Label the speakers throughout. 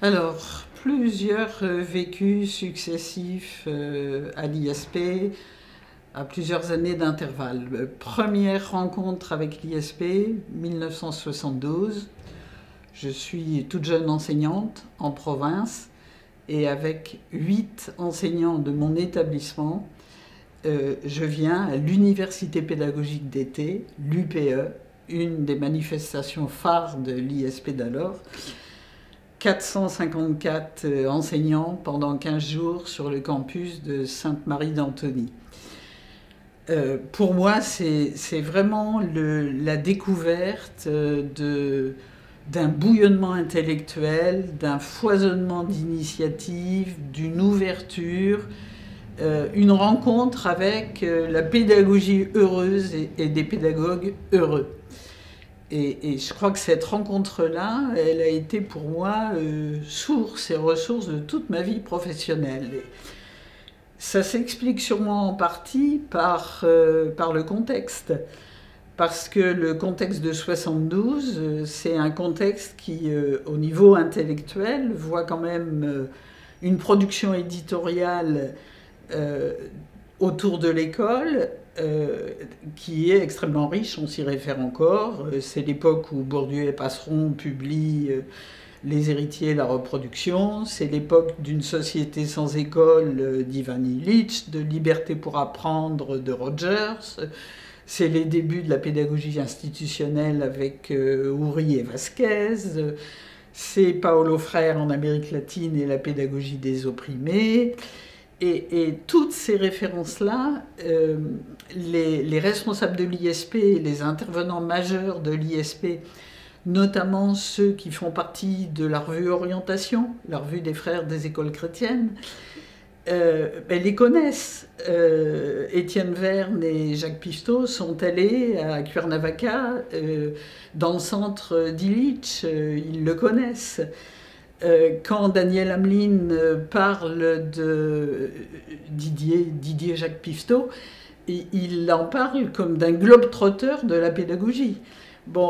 Speaker 1: Alors, plusieurs vécus successifs à l'ISP, à plusieurs années d'intervalle. Première rencontre avec l'ISP, 1972. Je suis toute jeune enseignante en province et avec 8 enseignants de mon établissement, je viens à l'Université pédagogique d'été, l'UPE, une des manifestations phares de l'ISP d'alors. 454 enseignants pendant 15 jours sur le campus de Sainte-Marie d'Antony. Pour moi, c'est vraiment la découverte d'un bouillonnement intellectuel, d'un foisonnement d'initiatives, d'une ouverture, une rencontre avec la pédagogie heureuse et des pédagogues heureux. Et je crois que cette rencontre-là, elle a été pour moi source et ressource de toute ma vie professionnelle. Et ça s'explique sûrement en partie par le contexte. Parce que le contexte de 72, c'est un contexte qui, au niveau intellectuel, voit quand même une production éditoriale autour de l'école qui est extrêmement riche, on s'y réfère encore. C'est l'époque où Bourdieu et Passeron publient Les héritiers et la reproduction. C'est l'époque d'une société sans école d'Ivan Illich, de Liberté pour apprendre de Rogers. C'est les débuts de la pédagogie institutionnelle avec Houry et Vasquez. C'est Paulo Freire en Amérique latine et la pédagogie des opprimés. Et toutes ces références-là, les responsables de l'ISP, les intervenants majeurs de l'ISP, notamment ceux qui font partie de la revue Orientation, la revue des frères des écoles chrétiennes, les connaissent. Étienne Verne et Jacques Pifto sont allés à Cuernavaca, dans le centre d'Illich, ils le connaissent. Quand Daniel Hamlin parle de Didier Jacques Pifto, il en parle comme d'un globe-trotteur de la pédagogie. Bon,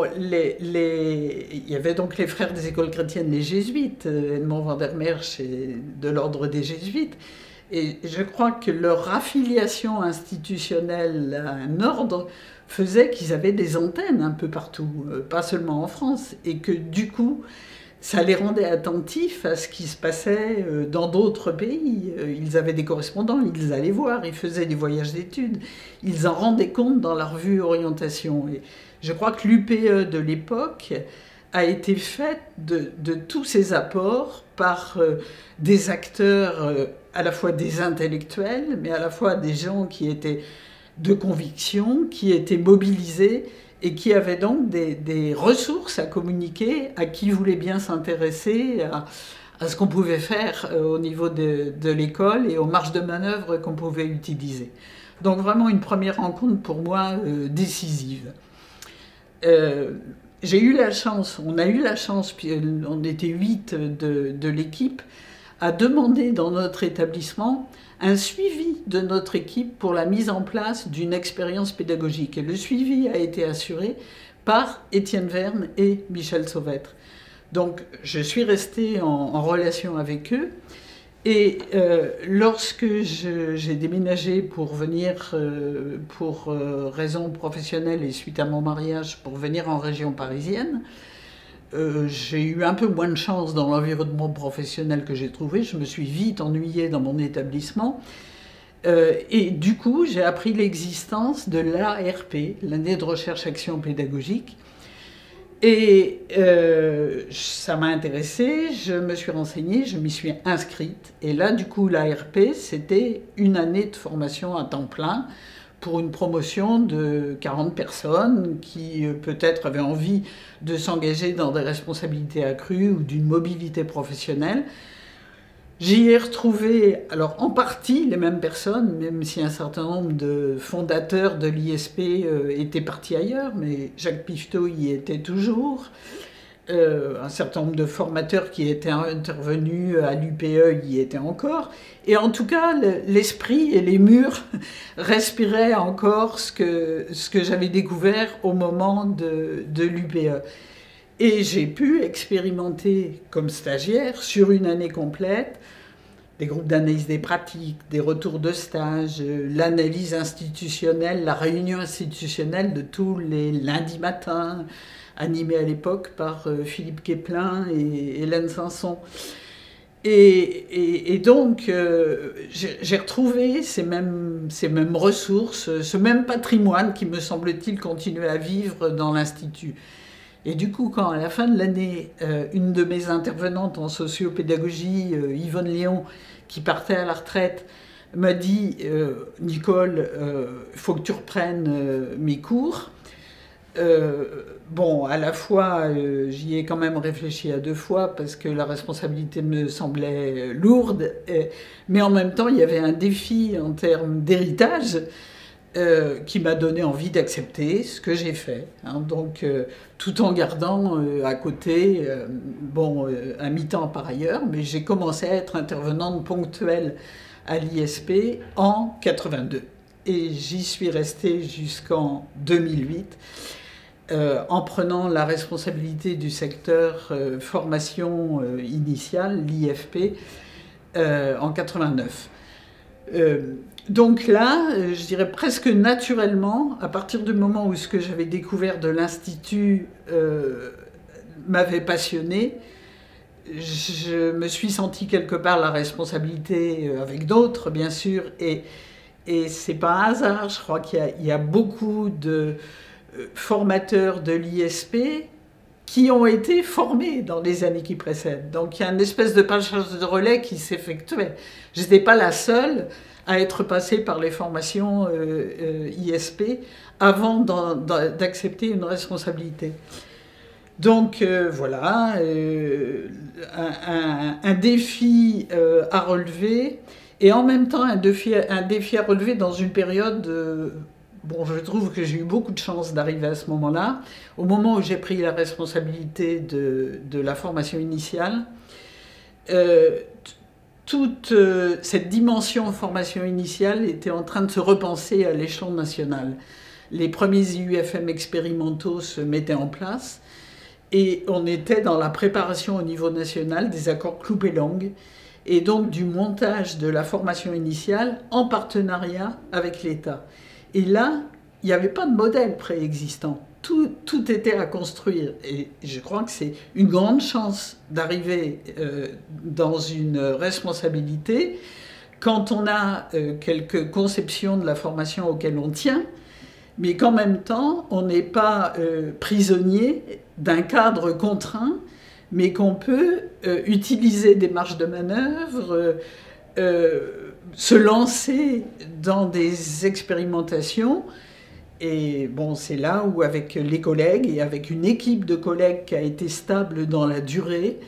Speaker 1: il y avait donc les frères des écoles chrétiennes, les jésuites, Edmond van der Merch et de l'ordre des jésuites. Et je crois que leur affiliation institutionnelle à un ordre faisait qu'ils avaient des antennes un peu partout, pas seulement en France, et que du coup, ça les rendait attentifs à ce qui se passait dans d'autres pays. Ils avaient des correspondants, ils allaient voir, ils faisaient des voyages d'études, ils en rendaient compte dans la revue Orientation. Et je crois que l'UPE de l'époque a été faite de tous ces apports par des acteurs, à la fois des intellectuels, mais à la fois des gens qui étaient de conviction, qui étaient mobilisés, et qui avaient donc des ressources à communiquer à qui voulait bien s'intéresser à ce qu'on pouvait faire au niveau de l'école et aux marges de manœuvre qu'on pouvait utiliser. Donc vraiment une première rencontre pour moi décisive. J'ai eu la chance, on a eu la chance, puis on était 8 de l'équipe, à demander dans notre établissement un suivi de notre équipe pour la mise en place d'une expérience pédagogique. Et le suivi a été assuré par Étienne Verne et Michel Sauvêtre. Donc je suis restée en relation avec eux. Et lorsque j'ai déménagé pour venir, pour raisons professionnelles et suite à mon mariage, pour venir en région parisienne, j'ai eu un peu moins de chance dans l'environnement professionnel que j'ai trouvé. Je me suis vite ennuyée dans mon établissement. Et du coup, j'ai appris l'existence de l'ARP, l'année de recherche-action pédagogique. Et ça m'a intéressée, je me suis renseignée, je m'y suis inscrite. Et là, du coup, l'ARP, c'était une année de formation à temps plein pour une promotion de 40 personnes qui peut-être avaient envie de s'engager dans des responsabilités accrues ou d'une mobilité professionnelle. J'y ai retrouvé, alors en partie les mêmes personnes, même si un certain nombre de fondateurs de l'ISP étaient partis ailleurs, mais Jacques Pifto y était toujours. Un certain nombre de formateurs qui étaient intervenus à l'UPE y étaient encore. Et en tout cas, l'esprit et les murs respiraient encore ce que j'avais découvert au moment de l'UPE. Et j'ai pu expérimenter comme stagiaire sur une année complète des groupes d'analyse des pratiques, des retours de stage, l'analyse institutionnelle, la réunion institutionnelle de tous les lundis matins, animée à l'époque par Philippe Guesplin et Hélène Sanson. Et donc, j'ai retrouvé ces mêmes ressources, ce même patrimoine qui, me semble-t-il, continuait à vivre dans l'Institut. Et du coup, quand à la fin de l'année, une de mes intervenantes en sociopédagogie, Yvonne Léon, qui partait à la retraite, m'a dit Nicole, il faut que tu reprennes mes cours. Bon, à la fois, j'y ai quand même réfléchi à deux fois parce que la responsabilité me semblait lourde, mais en même temps, il y avait un défi en termes d'héritage qui m'a donné envie d'accepter ce que j'ai fait. Hein, donc, tout en gardant à côté, un mi-temps par ailleurs, mais j'ai commencé à être intervenante ponctuelle à l'ISP en 82. Et j'y suis restée jusqu'en 2008. En prenant la responsabilité du secteur formation initiale, l'IFP, en 89. Donc là, je dirais presque naturellement, à partir du moment où ce que j'avais découvert de l'Institut m'avait passionné, je me suis senti quelque part la responsabilité avec d'autres, bien sûr, et c'est pas un hasard. Je crois qu'il y a beaucoup de formateurs de l'ISP qui ont été formés dans les années qui précèdent. Donc il y a une espèce de passage de relais qui s'effectuait. Je n'étais pas la seule à être passée par les formations ISP avant d'accepter une responsabilité. Donc voilà, un défi à relever, et en même temps un défi à relever dans une période... Bon, je trouve que j'ai eu beaucoup de chance d'arriver à ce moment-là. Au moment où j'ai pris la responsabilité de la formation initiale, toute cette dimension formation initiale était en train de se repenser à l'échelon national. Les premiers IUFM expérimentaux se mettaient en place et on était dans la préparation au niveau national des accords Cloupet-Lang et donc du montage de la formation initiale en partenariat avec l'État. Et là, il n'y avait pas de modèle préexistant. Tout était à construire. Et je crois que c'est une grande chance d'arriver dans une responsabilité quand on a quelques conceptions de la formation auxquelles on tient, mais qu'en même temps, on n'est pas prisonnier d'un cadre contraint, mais qu'on peut utiliser des marges de manœuvre, se lancer dans des expérimentations. Et bon, c'est là où, avec les collègues et avec une équipe de collègues qui a été stable dans la durée,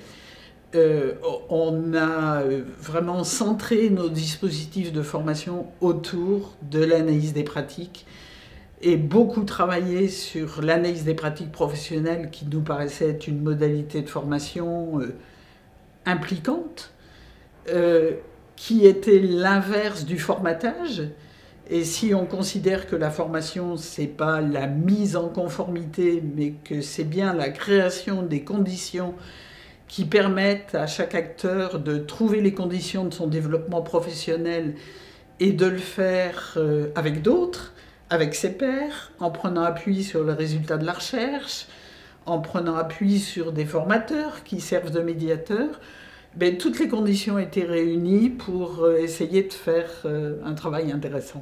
Speaker 1: on a vraiment centré nos dispositifs de formation autour de l'analyse des pratiques et beaucoup travaillé sur l'analyse des pratiques professionnelles qui nous paraissait être une modalité de formation impliquante, qui était l'inverse du formatage. Et si on considère que la formation, c'est pas la mise en conformité, mais que c'est bien la création des conditions qui permettent à chaque acteur de trouver les conditions de son développement professionnel et de le faire avec d'autres, avec ses pairs, en prenant appui sur le résultat de la recherche, en prenant appui sur des formateurs qui servent de médiateurs, ben, toutes les conditions étaient réunies pour essayer de faire un travail intéressant.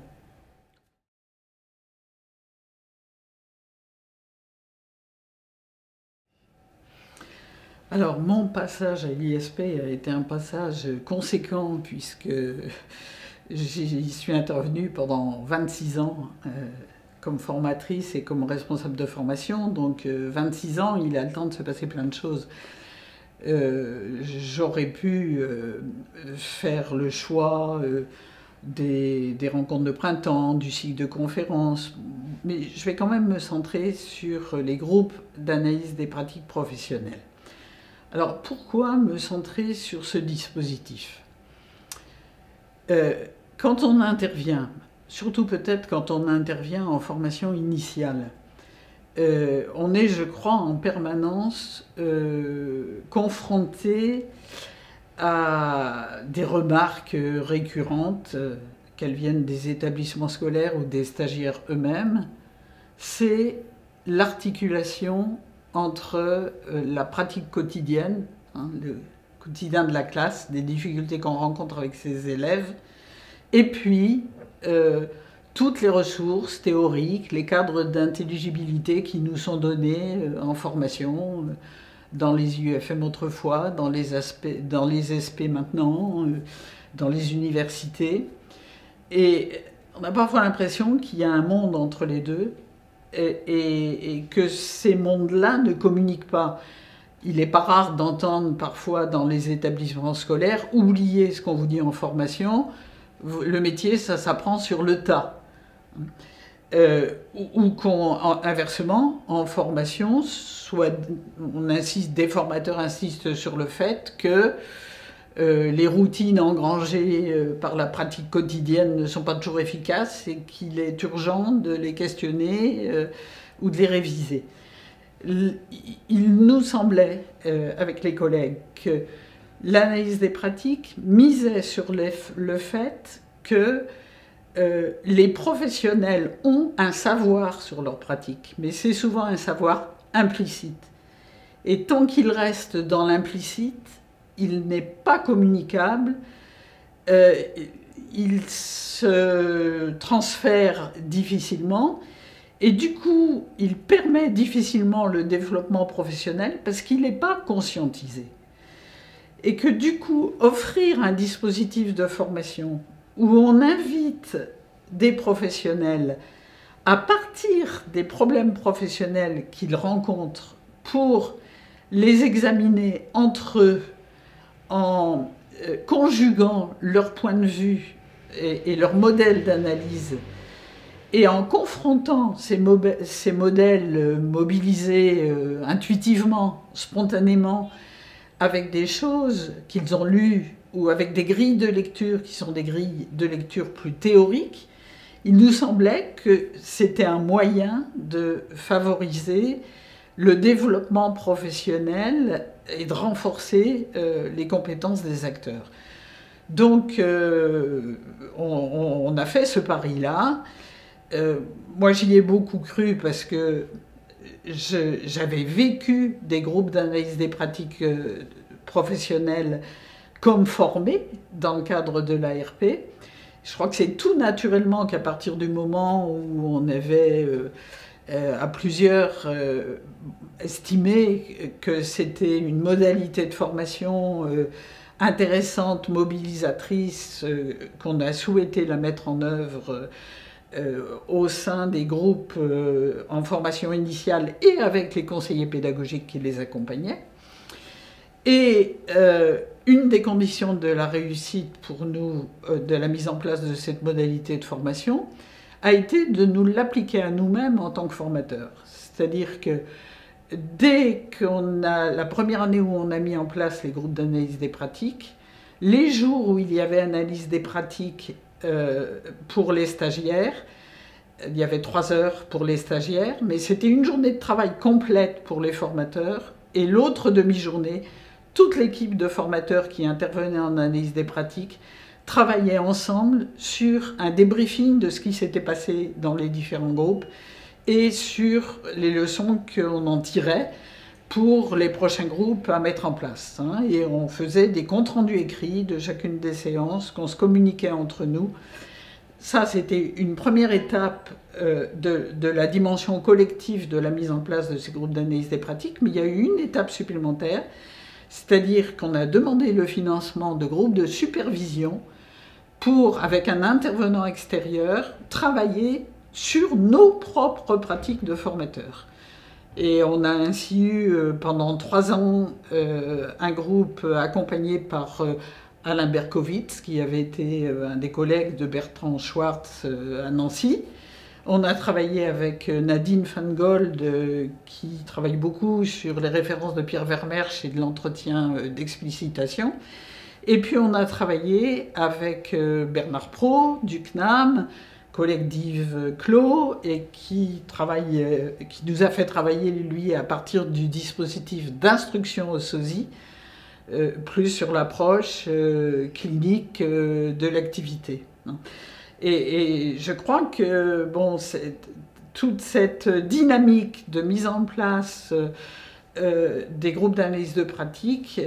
Speaker 1: Alors, mon passage à l'ISP a été un passage conséquent puisque j'y suis intervenue pendant 26 ans comme formatrice et comme responsable de formation. Donc, 26 ans, il a le temps de se passer plein de choses. J'aurais pu faire le choix des rencontres de printemps, du cycle de conférences, mais je vais quand même me centrer sur les groupes d'analyse des pratiques professionnelles. Alors pourquoi me centrer sur ce dispositif ? Quand on intervient, surtout peut-être quand on intervient en formation initiale, on est, je crois, en permanence confronté à des remarques récurrentes, qu'elles viennent des établissements scolaires ou des stagiaires eux-mêmes. C'est l'articulation entre la pratique quotidienne, le quotidien de la classe, des difficultés qu'on rencontre avec ses élèves, et puis toutes les ressources théoriques, les cadres d'intelligibilité qui nous sont donnés en formation, dans les UFM autrefois, dans les SP maintenant, dans les universités. Et on a parfois l'impression qu'il y a un monde entre les deux et que ces mondes-là ne communiquent pas. Il n'est pas rare d'entendre parfois dans les établissements scolaires oublier ce qu'on vous dit en formation. Le métier, ça s'apprend sur le tas. Ou inversement, en formation, des formateurs insistent sur le fait que les routines engrangées par la pratique quotidienne ne sont pas toujours efficaces et qu'il est urgent de les questionner ou de les réviser. Il nous semblait, avec les collègues, que l'analyse des pratiques misait sur le fait que les professionnels ont un savoir sur leurs pratiques, mais c'est souvent un savoir implicite. Et tant qu'il reste dans l'implicite, il n'est pas communicable, il se transfère difficilement, et du coup, il permet difficilement le développement professionnel parce qu'il n'est pas conscientisé. Et que du coup, offrir un dispositif de formation où on invite des professionnels à partir des problèmes professionnels qu'ils rencontrent pour les examiner entre eux en conjuguant leur point de vue et leur modèle d'analyse et en confrontant ces modèles mobilisés intuitivement, spontanément, avec des choses qu'ils ont lues ou avec des grilles de lecture qui sont des grilles de lecture plus théoriques, il nous semblait que c'était un moyen de favoriser le développement professionnel et de renforcer les compétences des acteurs. Donc, on a fait ce pari-là. Moi, j'y ai beaucoup cru parce que j'avais vécu des groupes d'analyse des pratiques professionnelles comme formés dans le cadre de l'ARP. Je crois que c'est tout naturellement qu'à partir du moment où on avait à plusieurs estimé que c'était une modalité de formation intéressante, mobilisatrice, qu'on a souhaité la mettre en œuvre au sein des groupes en formation initiale et avec les conseillers pédagogiques qui les accompagnaient. Et une des conditions de la réussite pour nous, de la mise en place de cette modalité de formation, a été de nous l'appliquer à nous-mêmes en tant que formateurs. C'est-à-dire que dès la première année où on a mis en place les groupes d'analyse des pratiques, les jours où il y avait analyse des pratiques pour les stagiaires, il y avait 3 heures pour les stagiaires, mais c'était une journée de travail complète pour les formateurs, et l'autre demi-journée, toute l'équipe de formateurs qui intervenait en analyse des pratiques travaillait ensemble sur un débriefing de ce qui s'était passé dans les différents groupes et sur les leçons qu'on en tirait pour les prochains groupes à mettre en place. Et on faisait des comptes rendus écrits de chacune des séances, qu'on se communiquait entre nous. Ça, c'était une première étape de la dimension collective de la mise en place de ces groupes d'analyse des pratiques, mais il y a eu une étape supplémentaire, c'est-à-dire qu'on a demandé le financement de groupes de supervision pour, avec un intervenant extérieur, travailler sur nos propres pratiques de formateurs. Et on a ainsi eu pendant 3 ans un groupe accompagné par Alain Berkowitz, qui avait été un des collègues de Bertrand Schwartz à Nancy. On a travaillé avec Nadine Van Gold, qui travaille beaucoup sur les références de Pierre Vermersch et de l'entretien d'explicitation. Et puis on a travaillé avec Bernard Pro du CNAM, collective CLO et qui nous a fait travailler, lui, à partir du dispositif d'instruction au SOSI, plus sur l'approche clinique de l'activité. Et je crois que bon, toute cette dynamique de mise en place des groupes d'analyse de pratique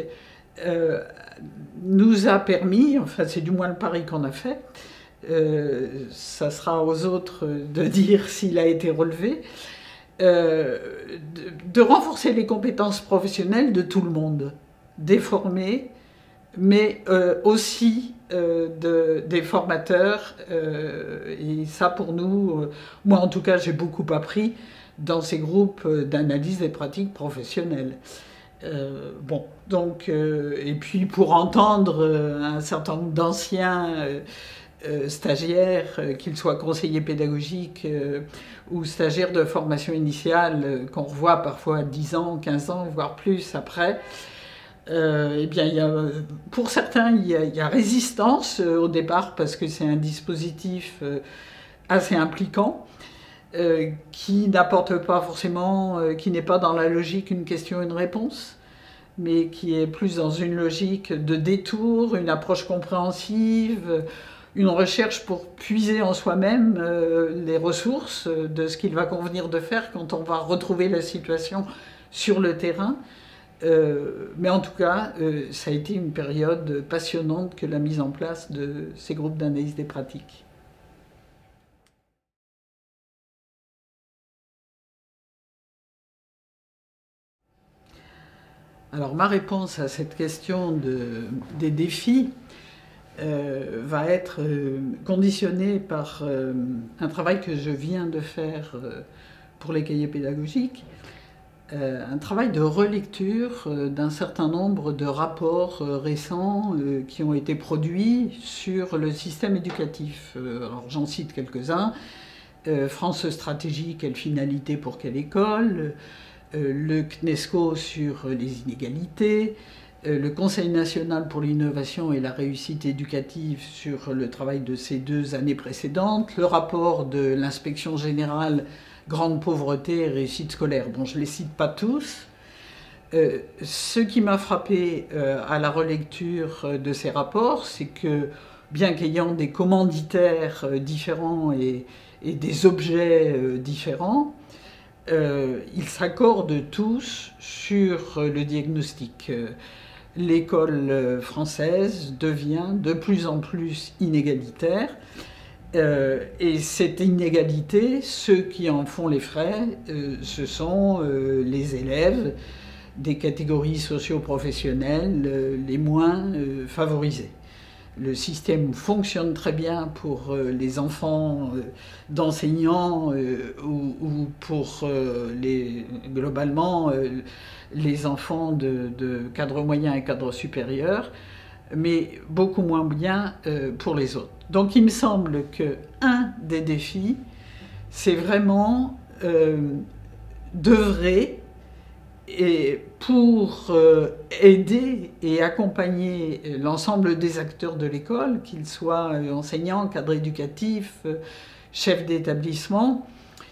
Speaker 1: nous a permis, enfin c'est du moins le pari qu'on a fait, ça sera aux autres de dire s'il a été relevé, de renforcer les compétences professionnelles de tout le monde, des formés, mais aussi des formateurs. Et ça, pour nous, moi en tout cas, j'ai beaucoup appris dans ces groupes d'analyse des pratiques professionnelles. Bon, donc, et puis pour entendre un certain nombre d'anciens stagiaires, qu'ils soient conseillers pédagogiques ou stagiaires de formation initiale, qu'on revoit parfois 10 ans, 15 ans, voire plus après, eh bien, pour certains, il y a résistance au départ parce que c'est un dispositif assez impliquant qui n'apporte pas forcément, qui n'est pas dans la logique une question, une réponse, mais qui est plus dans une logique de détour, une approche compréhensive, une recherche pour puiser en soi-même les ressources de ce qu'il va convenir de faire quand on va retrouver la situation sur le terrain. Mais en tout cas, ça a été une période passionnante que la mise en place de ces groupes d'analyse des pratiques. Alors ma réponse à cette question des défis va être conditionnée par un travail que je viens de faire pour les cahiers pédagogiques, un travail de relecture d'un certain nombre de rapports récents qui ont été produits sur le système éducatif. Alors j'en cite quelques-uns. France Stratégie, quelle finalité pour quelle école, le CNESCO sur les inégalités, le Conseil national pour l'innovation et la réussite éducative sur le travail de ces 2 années précédentes, le rapport de l'inspection générale grande pauvreté et réussite scolaire. Bon, je ne les cite pas tous. Ce qui m'a frappé à la relecture de ces rapports, c'est que, bien qu'ayant des commanditaires différents et des objets différents, ils s'accordent tous sur le diagnostic. L'école française devient de plus en plus inégalitaire. Et cette inégalité, ceux qui en font les frais, ce sont les élèves des catégories socio-professionnelles les moins favorisées. Le système fonctionne très bien pour les enfants d'enseignants ou pour globalement les enfants de cadres moyens et cadres supérieurs, mais beaucoup moins bien pour les autres. Donc il me semble qu'un des défis, c'est vraiment d'œuvrer pour aider et accompagner l'ensemble des acteurs de l'école, qu'ils soient enseignants, cadres éducatifs, chefs d'établissement,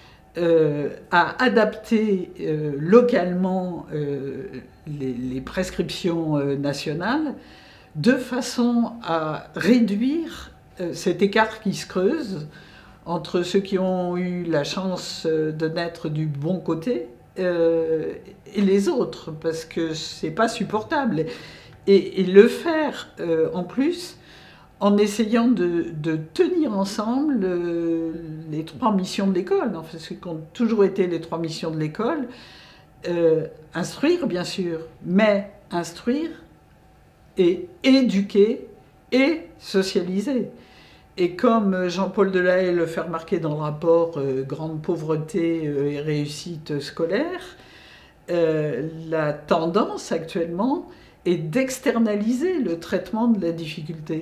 Speaker 1: à adapter localement les prescriptions nationales de façon à réduire cet écart qui se creuse entre ceux qui ont eu la chance de naître du bon côté et les autres, parce que c'est pas supportable. Et le faire en plus en essayant de tenir ensemble les 3 missions de l'école, enfin, ce qui ont toujours été les 3 missions de l'école, instruire bien sûr, mais instruire et éduquer et socialiser. Et comme Jean-Paul Delahaye le fait remarquer dans le rapport Grande pauvreté et réussite scolaire, la tendance actuellement est d'externaliser le traitement de la difficulté.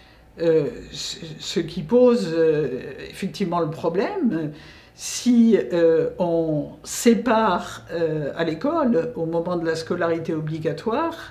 Speaker 1: Ce qui pose effectivement le problème si on sépare à l'école, au moment de la scolarité obligatoire,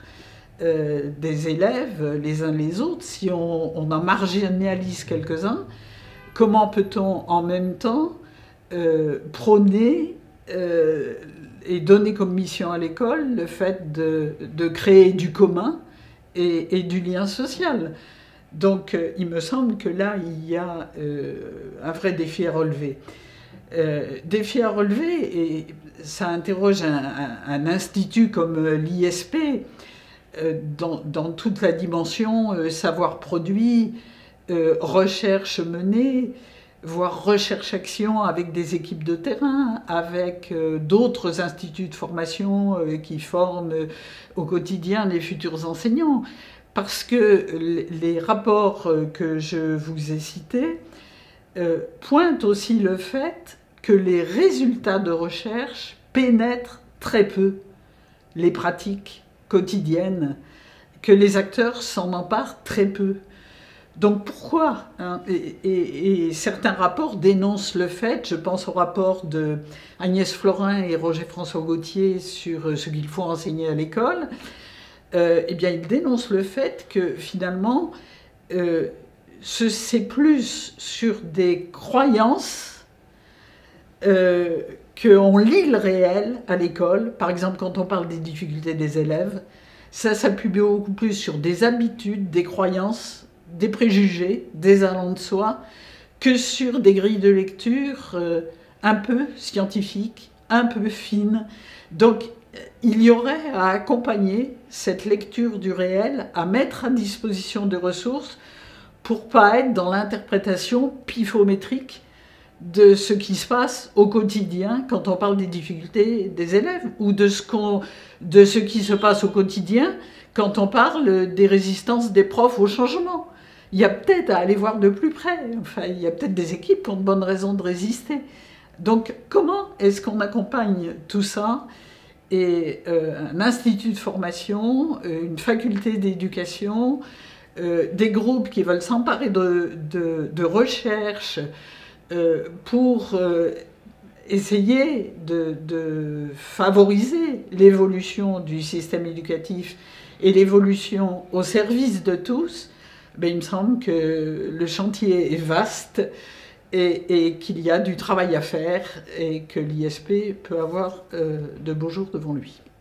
Speaker 1: des élèves les uns les autres, si on en marginalise quelques-uns, comment peut-on en même temps prôner et donner comme mission à l'école le fait de créer du commun et du lien social. Donc il me semble que là, il y a un vrai défi à relever. Défi à relever, et ça interroge un institut comme l'ISP dans toute la dimension savoir produit, recherche menée, voire recherche-action avec des équipes de terrain, avec d'autres instituts de formation qui forment au quotidien les futurs enseignants. Parce que les rapports que je vous ai cités pointent aussi le fait que les résultats de recherche pénètrent très peu les pratiques quotidiennes, que les acteurs s'en emparent très peu. Donc pourquoi hein, et certains rapports dénoncent le fait, je pense au rapport de Agnès Florin et Roger-François Gauthier sur ce qu'il faut enseigner à l'école, eh bien ils dénoncent le fait que finalement c'est plus sur des croyances qu'on lit le réel à l'école. Par exemple, quand on parle des difficultés des élèves, ça s'appuie beaucoup plus sur des habitudes, des croyances, des préjugés, des allants de soi, que sur des grilles de lecture un peu scientifiques, un peu fines. Donc, il y aurait à accompagner cette lecture du réel, à mettre à disposition des ressources pour pas être dans l'interprétation pifométrique de ce qui se passe au quotidien quand on parle des difficultés des élèves ou de ce qui se passe au quotidien quand on parle des résistances des profs au changement. Il y a peut-être à aller voir de plus près. Enfin, il y a peut-être des équipes qui ont de bonnes raisons de résister. Donc, comment est-ce qu'on accompagne tout ça? Et un institut de formation, une faculté d'éducation, des groupes qui veulent s'emparer de recherche pour essayer de favoriser l'évolution du système éducatif et l'évolution au service de tous, ben, il me semble que le chantier est vaste et qu'il y a du travail à faire et que l'ISP peut avoir de beaux jours devant lui.